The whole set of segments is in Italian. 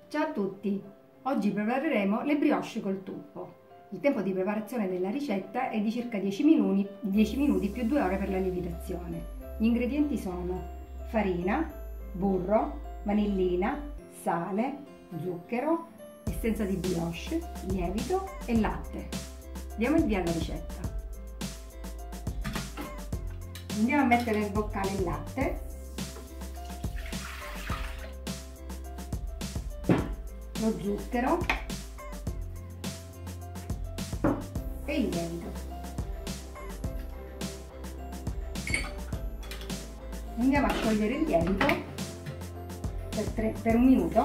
Ciao a tutti! Oggi prepareremo le brioche col tuppo. Il tempo di preparazione della ricetta è di circa 10 minuti più 2 ore per la lievitazione. Gli ingredienti sono farina, burro, vanillina, sale, zucchero, essenza di brioche, lievito e latte. Diamo il via alla ricetta. Andiamo a mettere nel boccale il latte, lo zucchero e il lievito. Andiamo a sciogliere il lievito per un minuto,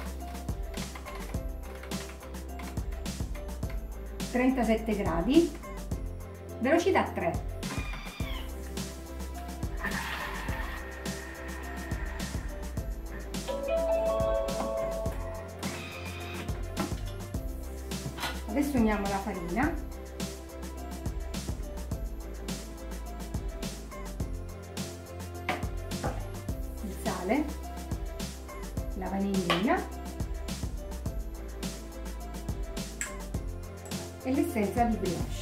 37 gradi, velocità 3. Adesso uniamo la farina, il sale, la vanillina e l'essenza di brioche.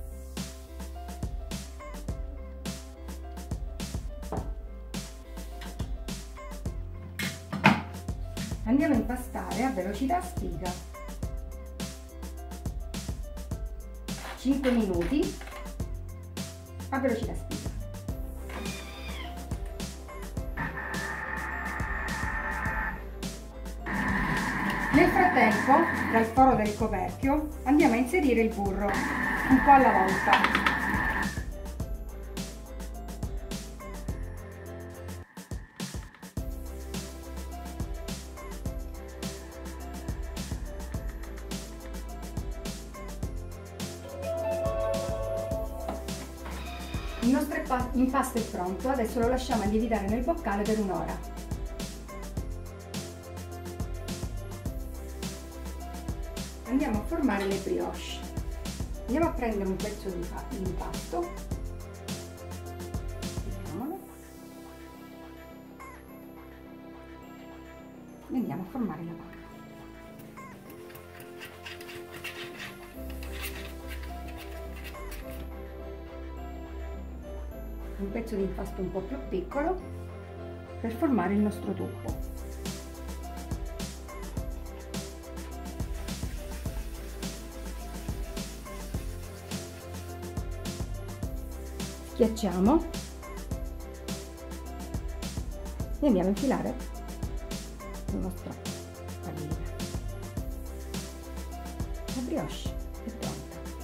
Andiamo a impastare a velocità spiga. 5 minuti a velocità spiga. Nel frattempo, dal foro del coperchio andiamo a inserire il burro un po' alla volta. Il nostro impasto è pronto, adesso lo lasciamo lievitare nel boccale per un'ora. Andiamo a formare le brioche. Andiamo a prendere un pezzo di impasto, e andiamo a formare la palla. Un pezzo di impasto un po' più piccolo per formare il nostro tuppo. Schiacciamo e andiamo a infilare la nostra pallina. La brioche è pronta.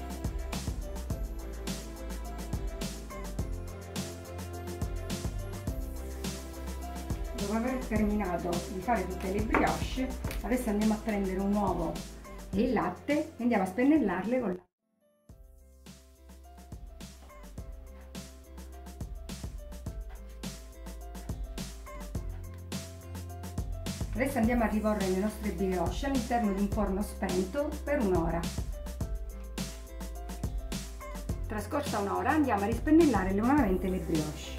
Dopo aver terminato di fare tutte le brioche, adesso andiamo a prendere un uovo e il latte e andiamo a spennellarle con l'acqua. Adesso andiamo a riporre le nostre brioche all'interno di un forno spento per un'ora. Trascorsa un'ora andiamo a rispennellare nuovamente le brioche.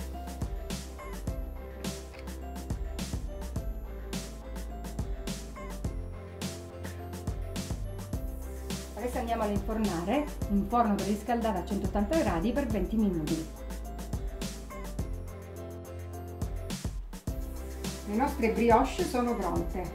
Adesso andiamo ad infornare in forno preriscaldato a 180 gradi per 20 minuti. Le nostre brioche sono pronte.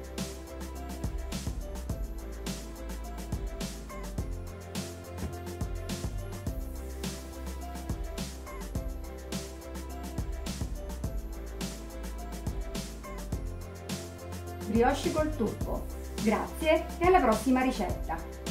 Brioche col tuppo. Grazie e alla prossima ricetta!